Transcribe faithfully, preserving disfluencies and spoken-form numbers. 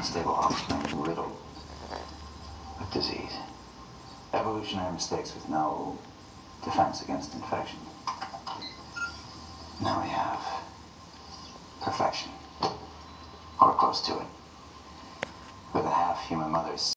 unstable offspring riddled with disease. Evolutionary mistakes with no defense against infection. Now we have perfection, or close to it, with a half-human mother